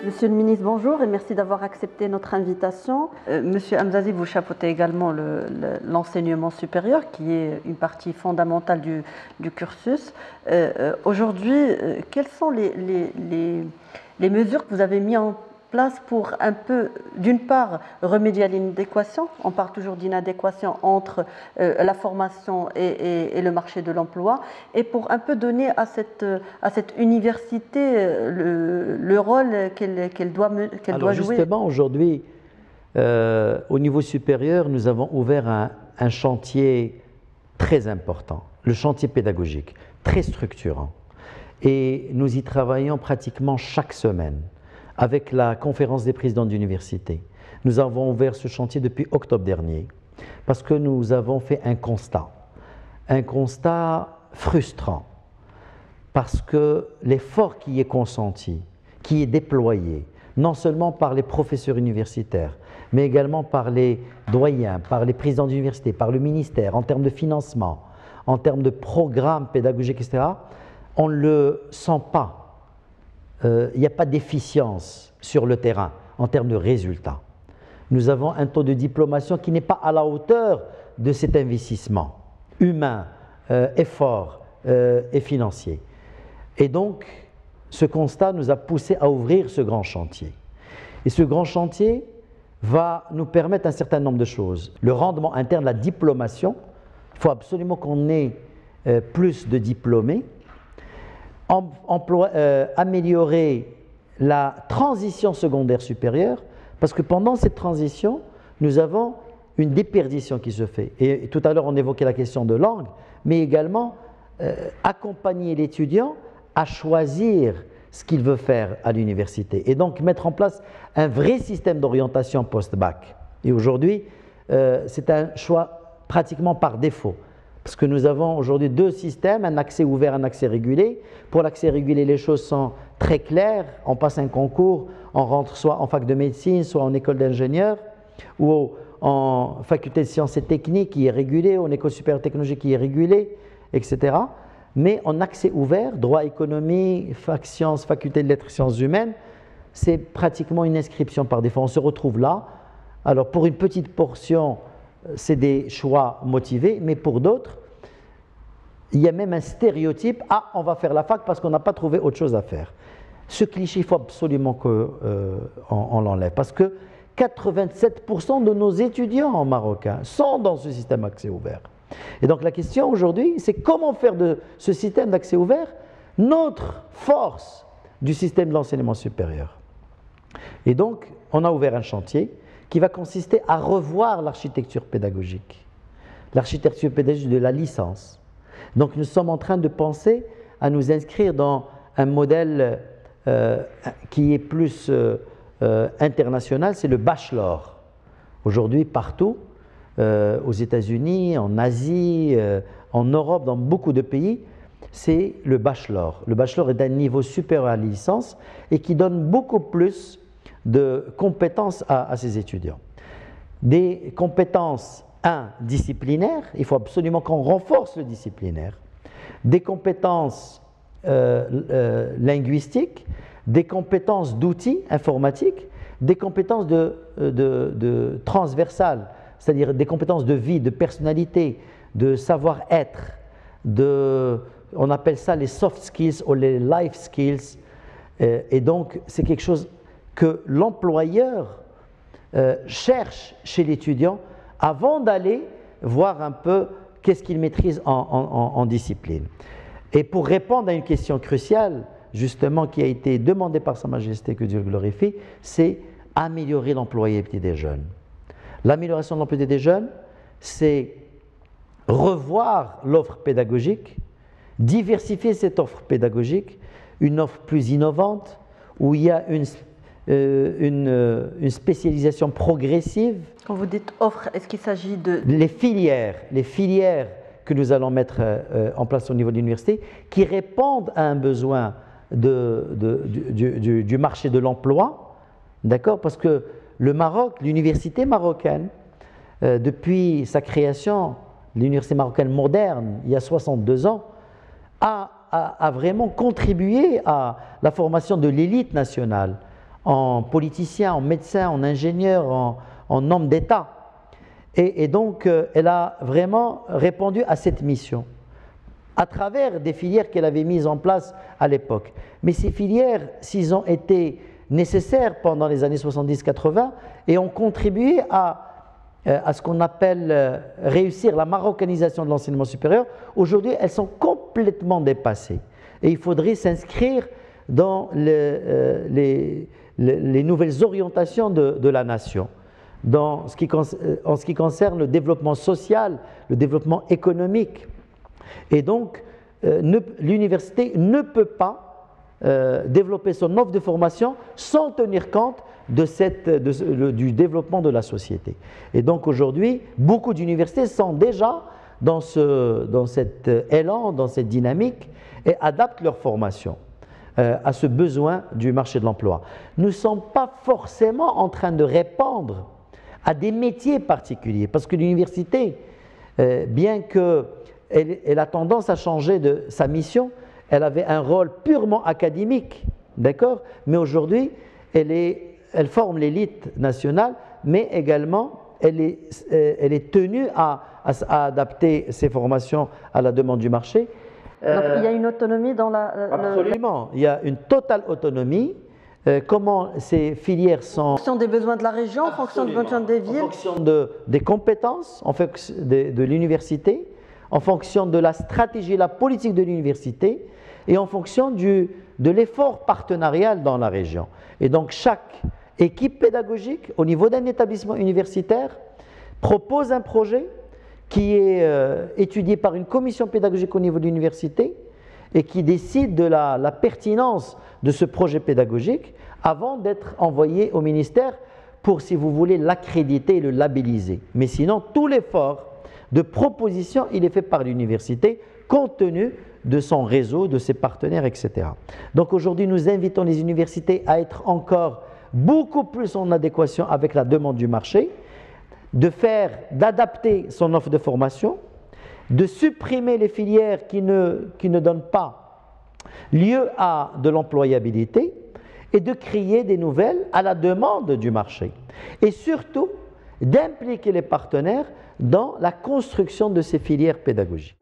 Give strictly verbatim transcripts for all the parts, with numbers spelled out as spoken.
Monsieur le ministre, bonjour et merci d'avoir accepté notre invitation. Euh, Monsieur Hamzazi, vous chapeautez également le, le, l'enseignement supérieur, qui est une partie fondamentale du, du cursus. Euh, euh, Aujourd'hui, euh, quelles sont les, les, les, les mesures que vous avez mises en place pour un peu, d'une part, remédier à l'inadéquation? On parle toujours d'inadéquation entre euh, la formation et, et, et le marché de l'emploi, et pour un peu donner à cette, à cette université le, le rôle qu'elle, qu'elle doit, qu'elle Alors doit jouer. Justement, aujourd'hui, euh, au niveau supérieur, nous avons ouvert un, un chantier très important, le chantier pédagogique, très structurant. Et nous y travaillons pratiquement chaque semaine avec la conférence des présidents d'université. Nous avons ouvert ce chantier depuis octobre dernier parce que nous avons fait un constat, un constat frustrant, parce que l'effort qui est consenti, qui est déployé, non seulement par les professeurs universitaires, mais également par les doyens, par les présidents d'université, par le ministère, en termes de financement, en termes de programmes pédagogiques, et cetera, on ne le sent pas. Euh, il n'y a pas d'efficience sur le terrain en termes de résultats. Nous avons un taux de diplomation qui n'est pas à la hauteur de cet investissement humain, euh, effort euh, et financier. Et donc, ce constat nous a poussé à ouvrir ce grand chantier. Et ce grand chantier va nous permettre un certain nombre de choses. Le rendement interne, la diplomation, il faut absolument qu'on ait euh, plus de diplômés. Emploi, euh, améliorer la transition secondaire supérieure, parce que pendant cette transition, nous avons une déperdition qui se fait. Et, et tout à l'heure, on évoquait la question de langue, mais également euh, accompagner l'étudiant à choisir ce qu'il veut faire à l'université et donc mettre en place un vrai système d'orientation post-bac. Et aujourd'hui, euh, c'est un choix pratiquement par défaut. Parce que nous avons aujourd'hui deux systèmes, un accès ouvert, un accès régulé. Pour l'accès régulé, les choses sont très claires. On passe un concours, on rentre soit en fac de médecine, soit en école d'ingénieur, ou en faculté de sciences et techniques qui est régulée, ou en école supérieure technologique qui est régulée, et cetera. Mais en accès ouvert, droit, économie, fac sciences, faculté de lettres, sciences humaines, c'est pratiquement une inscription par défaut. On se retrouve là. Alors pour une petite portion, c'est des choix motivés, mais pour d'autres, il y a même un stéréotype, ah, on va faire la fac parce qu'on n'a pas trouvé autre chose à faire. Ce cliché, il faut absolument qu'on euh, on l'enlève, parce que quatre-vingt-sept pour cent de nos étudiants marocains sont dans ce système accès ouvert. Et donc la question aujourd'hui, c'est comment faire de ce système d'accès ouvert notre force du système de l'enseignement supérieur. Et donc, on a ouvert un chantier qui va consister à revoir l'architecture pédagogique, l'architecture pédagogique de la licence. Donc nous sommes en train de penser à nous inscrire dans un modèle euh, qui est plus euh, euh, international, c'est le bachelor. Aujourd'hui, partout, euh, aux États-Unis, en Asie, euh, en Europe, dans beaucoup de pays, c'est le bachelor. Le bachelor est d'un niveau supérieur à la licence et qui donne beaucoup plus de compétences à, à ses étudiants. Des compétences, un, disciplinaires, il faut absolument qu'on renforce le disciplinaire. Des compétences euh, euh, linguistiques, des compétences d'outils informatiques, des compétences de, de, de transversales, c'est-à-dire des compétences de vie, de personnalité, de savoir-être, de, on appelle ça les soft skills ou les life skills. Euh, et donc, c'est quelque chose que l'employeur euh, cherche chez l'étudiant avant d'aller voir un peu qu'est-ce qu'il maîtrise en, en, en discipline. Et pour répondre à une question cruciale, justement, qui a été demandée par Sa Majesté, que Dieu le glorifie, c'est améliorer l'employabilité des jeunes. L'amélioration de l'employabilité des jeunes, c'est revoir l'offre pédagogique, diversifier cette offre pédagogique, une offre plus innovante, où il y a une Euh, une, euh, une spécialisation progressive. Quand vous dites offre, est-ce qu'il s'agit de… Les filières, les filières que nous allons mettre euh, en place au niveau de l'université, qui répondent à un besoin de, de, du, du, du marché de l'emploi, d'accord? Parce que le Maroc, l'université marocaine, euh, depuis sa création, l'université marocaine moderne, il y a soixante-deux ans, a, a, a vraiment contribué à la formation de l'élite nationale en politiciens, en médecins, en ingénieurs, en, en hommes d'État. Et, et donc, euh, elle a vraiment répondu à cette mission à travers des filières qu'elle avait mises en place à l'époque. Mais ces filières, s'ils ont été nécessaires pendant les années soixante-dix quatre-vingt et ont contribué à, à ce qu'on appelle réussir la marocanisation de l'enseignement supérieur, aujourd'hui, elles sont complètement dépassées. Et il faudrait s'inscrire dans le, euh, les, les, les nouvelles orientations de, de la nation, dans ce qui, en ce qui concerne le développement social, le développement économique. Et donc, euh, l'université ne peut pas euh, développer son offre de formation sans tenir compte de cette, de, de, du développement de la société. Et donc aujourd'hui, beaucoup d'universités sont déjà dans, ce, dans cet élan, dans cette dynamique et adaptent leur formation euh, à ce besoin du marché de l'emploi. Nous ne sommes pas forcément en train de répondre à des métiers particuliers, parce que l'université, euh, bien que Elle, elle a tendance à changer de sa mission. Elle avait un rôle purement académique, d'accord? Mais aujourd'hui, elle, elle forme l'élite nationale, mais également, elle est, elle est tenue à, à, à adapter ses formations à la demande du marché. Donc, euh, il y a une autonomie dans la... Absolument, le... il y a une totale autonomie. Euh, comment ces filières sont... En fonction des besoins de la région, en fonction des besoins des villes. En fonction de, des compétences, en fonction de, de l'université, en fonction de la stratégie, la politique de l'université et en fonction du, de l'effort partenarial dans la région. Et donc chaque équipe pédagogique au niveau d'un établissement universitaire propose un projet qui est euh, étudié par une commission pédagogique au niveau de l'université et qui décide de la, la pertinence de ce projet pédagogique avant d'être envoyé au ministère pour, si vous voulez, l'accréditer et le labelliser. Mais sinon, tout l'effort de proposition, il est fait par l'université, compte tenu de son réseau, de ses partenaires, et cetera. Donc aujourd'hui, nous invitons les universités à être encore beaucoup plus en adéquation avec la demande du marché, de faire, d'adapter son offre de formation, de supprimer les filières qui ne, qui ne donnent pas lieu à de l'employabilité et de créer des nouvelles à la demande du marché. Et surtout, d'impliquer les partenaires dans la construction de ces filières pédagogiques.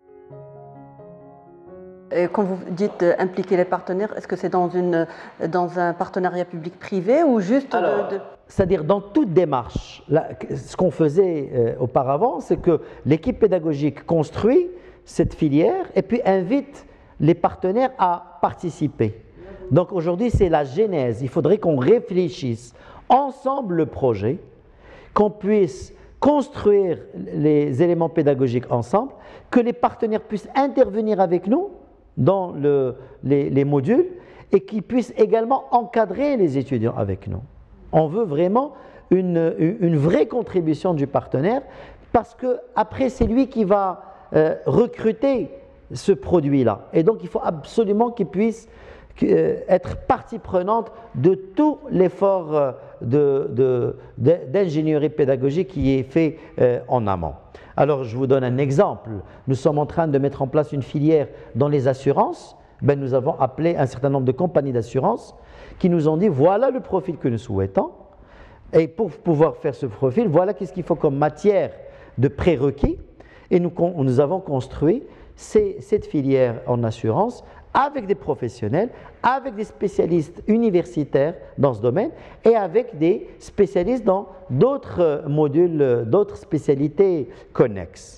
Et quand vous dites euh, impliquer les partenaires, est-ce que c'est dans, une, dans un partenariat public-privé ou juste Alors, de, de... C'est-à-dire dans toute démarche. Là, ce qu'on faisait euh, auparavant, c'est que l'équipe pédagogique construit cette filière et puis invite les partenaires à participer. Donc aujourd'hui, c'est la genèse. Il faudrait qu'on réfléchisse ensemble le projet, qu'on puisse construire les éléments pédagogiques ensemble, que les partenaires puissent intervenir avec nous dans le, les, les modules et qu'ils puissent également encadrer les étudiants avec nous. On veut vraiment une, une vraie contribution du partenaire parce qu'après, c'est lui qui va euh, recruter ce produit-là. Et donc, il faut absolument qu'il puisse euh, être partie prenante de tout l'effort euh, de, de, de, d'ingénierie pédagogique qui est fait euh, en amont. Alors, je vous donne un exemple. Nous sommes en train de mettre en place une filière dans les assurances. Ben, nous avons appelé un certain nombre de compagnies d'assurance qui nous ont dit, voilà le profil que nous souhaitons. Et pour pouvoir faire ce profil, voilà qu'est-ce qu'il faut comme matière de prérequis. Et nous, nous avons construit ces, cette filière en assurance avec des professionnels, avec des spécialistes universitaires dans ce domaine et avec des spécialistes dans d'autres modules, d'autres spécialités connexes.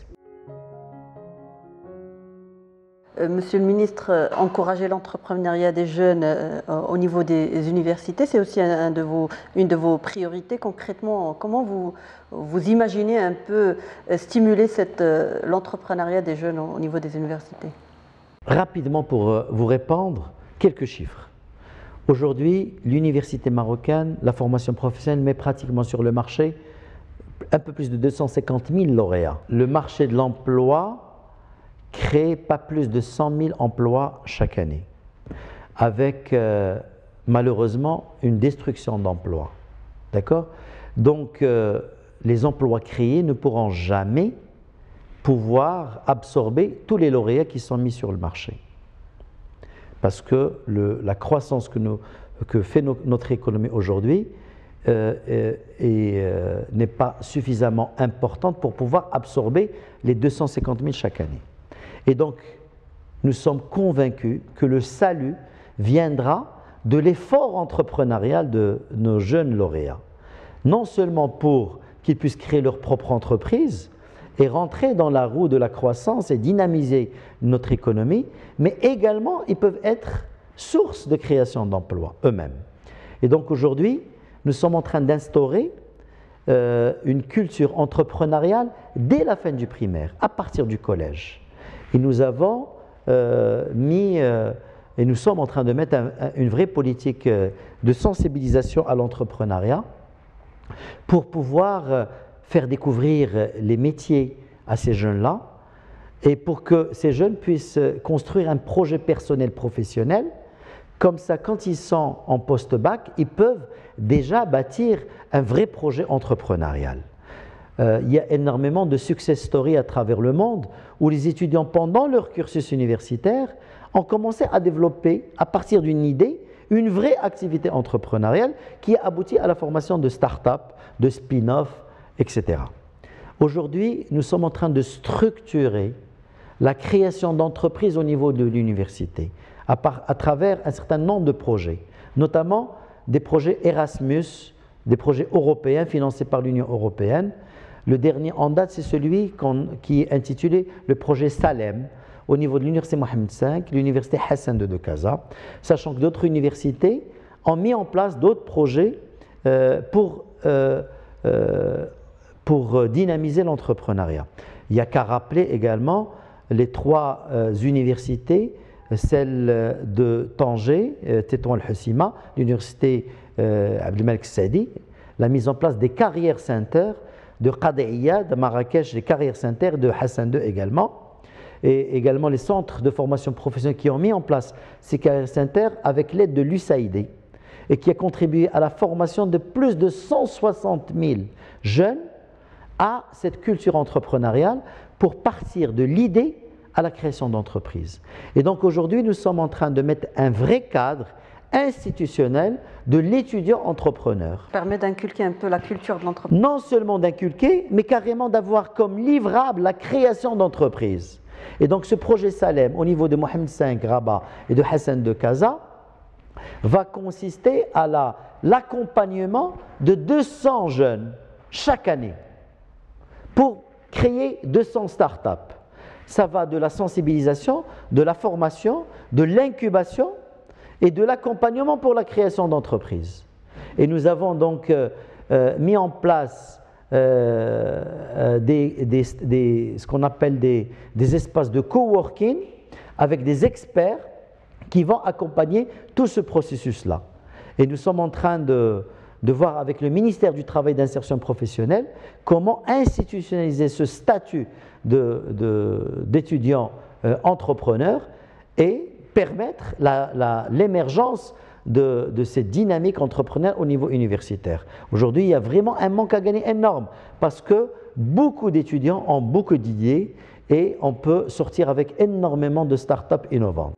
Monsieur le ministre, encourager l'entrepreneuriat des jeunes euh, au niveau des universités, c'est aussi un, un de vos, une de vos priorités. Concrètement, comment vous, vous imaginez un peu stimuler cette, euh, l'entrepreneuriat des jeunes au, au niveau des universités? Rapidement pour euh, vous répondre, quelques chiffres. Aujourd'hui, l'université marocaine, la formation professionnelle met pratiquement sur le marché un peu plus de deux cent cinquante mille lauréats. Le marché de l'emploi crée pas plus de cent mille emplois chaque année, avec euh, malheureusement une destruction d'emplois. D'accord? Donc, euh, les emplois créés ne pourront jamais pouvoir absorber tous les lauréats qui sont mis sur le marché. Parce que le, la croissance que nous que fait no, notre économie aujourd'hui euh, euh, n'est pas suffisamment importante pour pouvoir absorber les deux cent cinquante mille chaque année. Et donc, nous sommes convaincus que le salut viendra de l'effort entrepreneurial de nos jeunes lauréats. Non seulement pour qu'ils puissent créer leur propre entreprise et rentrer dans la roue de la croissance et dynamiser notre économie, mais également ils peuvent être source de création d'emplois eux-mêmes. Et donc aujourd'hui, nous sommes en train d'instaurer euh, une culture entrepreneuriale dès la fin du primaire, à partir du collège. Et nous avons euh, mis, euh, et nous sommes en train de mettre un, un, une vraie politique euh, de sensibilisation à l'entrepreneuriat pour pouvoir euh, faire découvrir les métiers à ces jeunes-là et pour que ces jeunes puissent construire un projet personnel professionnel. Comme ça, quand ils sont en post-bac, ils peuvent déjà bâtir un vrai projet entrepreneurial. Euh, il y a énormément de success stories à travers le monde où les étudiants, pendant leur cursus universitaire, ont commencé à développer, à partir d'une idée, une vraie activité entrepreneuriale qui a abouti à la formation de start-up, de spin-off, et cetera. Aujourd'hui, nous sommes en train de structurer la création d'entreprises au niveau de l'université à, par, à travers un certain nombre de projets, notamment des projets Erasmus, des projets européens financés par l'Union européenne. Le dernier en date, c'est celui qui est intitulé le projet Salem, au niveau de l'université Mohamed cinq, l'université Hassan deux de Casa, sachant que d'autres universités ont mis en place d'autres projets euh, pour, euh, euh, pour dynamiser l'entrepreneuriat. Il n'y a qu'à rappeler également les trois euh, universités, celle de Tanger, euh, Tétouan al-Hussima, l'université euh, Abdelmalek Saadi, la mise en place des carrières centers de Qad'iyya, de Marrakech, les carrières centers de Hassan deux également, et également les centres de formation professionnelle qui ont mis en place ces carrières centers avec l'aide de l'U S A I D et qui a contribué à la formation de plus de cent soixante mille jeunes à cette culture entrepreneuriale pour partir de l'idée à la création d'entreprises. Et donc aujourd'hui, nous sommes en train de mettre un vrai cadre institutionnel de l'étudiant entrepreneur. Ça permet d'inculquer un peu la culture de l'entreprise. Non seulement d'inculquer, mais carrément d'avoir comme livrable la création d'entreprises. Et donc ce projet Salem au niveau de Mohamed cinq, Rabat et de Hassan deux Casa va consister à la, l'accompagnement de deux cents jeunes chaque année pour créer deux cents startups. Ça va de la sensibilisation, de la formation, de l'incubation et de l'accompagnement pour la création d'entreprises. Et nous avons donc euh, euh, mis en place euh, euh, des, des, des, ce qu'on appelle des, des espaces de coworking avec des experts qui vont accompagner tout ce processus-là. Et nous sommes en train de, de voir avec le ministère du Travail et d'insertion professionnelle comment institutionnaliser ce statut de, de, d'étudiants euh, entrepreneurs et permettre la, la, l'émergence de, de cette dynamique entrepreneuriale au niveau universitaire. Aujourd'hui, il y a vraiment un manque à gagner énorme parce que beaucoup d'étudiants ont beaucoup d'idées et on peut sortir avec énormément de start-up innovantes.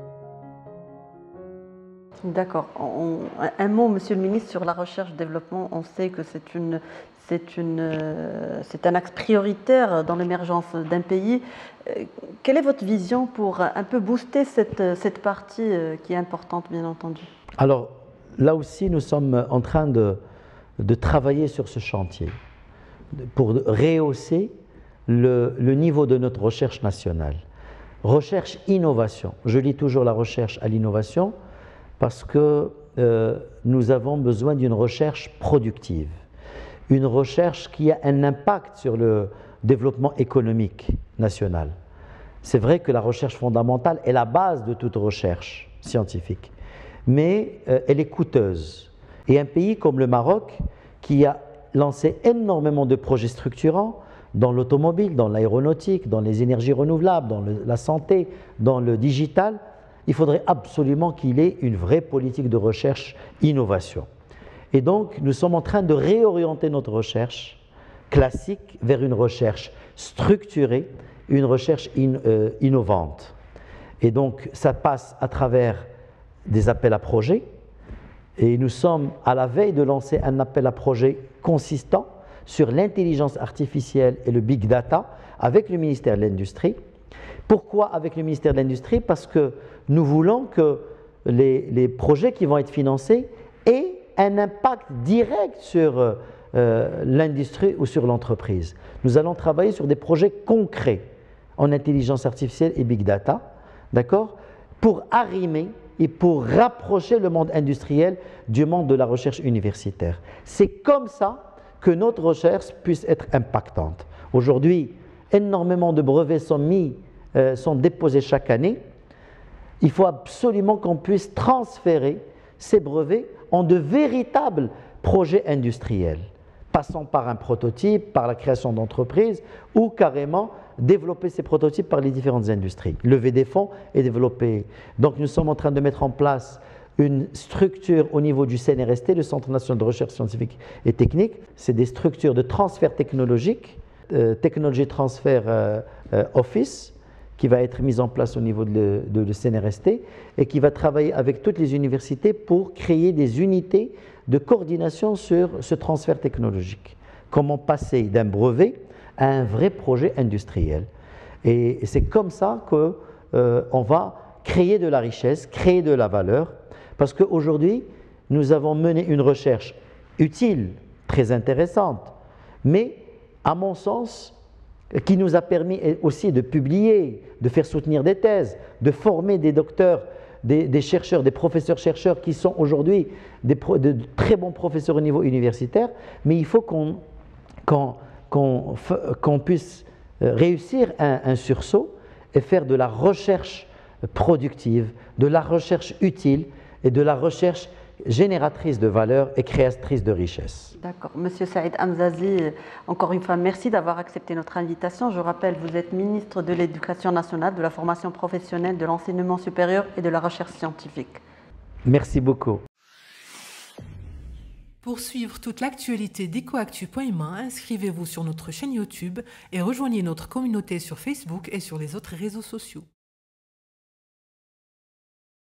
D'accord. On, un mot, Monsieur le Ministre, sur la recherche-développement. On sait que c'est une, c'est une, c'est un axe prioritaire dans l'émergence d'un pays. Quelle est votre vision pour un peu booster cette, cette partie qui est importante, bien entendu? Alors, là aussi, nous sommes en train de, de travailler sur ce chantier pour rehausser le, le niveau de notre recherche nationale. Recherche-innovation. Je lis toujours la recherche à l'innovation parce que euh, nous avons besoin d'une recherche productive, une recherche qui a un impact sur le développement économique national. C'est vrai que la recherche fondamentale est la base de toute recherche scientifique, mais euh, elle est coûteuse. Et un pays comme le Maroc, qui a lancé énormément de projets structurants dans l'automobile, dans l'aéronautique, dans les énergies renouvelables, dans le, la santé, dans le digital, il faudrait absolument qu'il ait une vraie politique de recherche-innovation. Et donc, nous sommes en train de réorienter notre recherche classique vers une recherche structurée, une recherche in, euh, innovante. Et donc, ça passe à travers des appels à projets, Et nous sommes à la veille de lancer un appel à projet consistant sur l'intelligence artificielle et le big data avec le ministère de l'Industrie. Pourquoi avec le ministère de l'Industrie? Parce que nous voulons que les, les projets qui vont être financés aient un impact direct sur euh, l'industrie ou sur l'entreprise. Nous allons travailler sur des projets concrets en intelligence artificielle et big data, d'accord, pour arrimer et pour rapprocher le monde industriel du monde de la recherche universitaire. C'est comme ça que notre recherche puisse être impactante. Aujourd'hui, énormément de brevets sont mis, euh, sont déposés chaque année. Il faut absolument qu'on puisse transférer ces brevets en de véritables projets industriels, passant par un prototype, par la création d'entreprises ou carrément développer ces prototypes par les différentes industries, lever des fonds et développer. Donc nous sommes en train de mettre en place une structure au niveau du C N R S T, le Centre national de recherche scientifique et technique. C'est des structures de transfert technologique, euh, Technology Transfer euh, euh, Office, qui va être mise en place au niveau de, de, de C N R S T et qui va travailler avec toutes les universités pour créer des unités de coordination sur ce transfert technologique. Comment passer d'un brevet à un vrai projet industriel. Et c'est comme ça qu'on euh, va créer de la richesse, créer de la valeur, parce qu'aujourd'hui, nous avons mené une recherche utile, très intéressante, mais à mon sens, qui nous a permis aussi de publier, de faire soutenir des thèses, de former des docteurs, des, des chercheurs, des professeurs-chercheurs qui sont aujourd'hui de, de très bons professeurs au niveau universitaire, mais il faut qu'on qu'on, qu'on, qu'on puisse réussir un, un sursaut et faire de la recherche productive, de la recherche utile et de la recherche génératrice de valeur et créatrice de richesse. D'accord. Monsieur Saïd Hamzazi, encore une fois, merci d'avoir accepté notre invitation. Je rappelle, vous êtes ministre de l'Éducation nationale, de la formation professionnelle, de l'enseignement supérieur et de la recherche scientifique. Merci beaucoup. Pour suivre toute l'actualité d'Ecoactu point M A, inscrivez-vous sur notre chaîne YouTube et rejoignez notre communauté sur Facebook et sur les autres réseaux sociaux.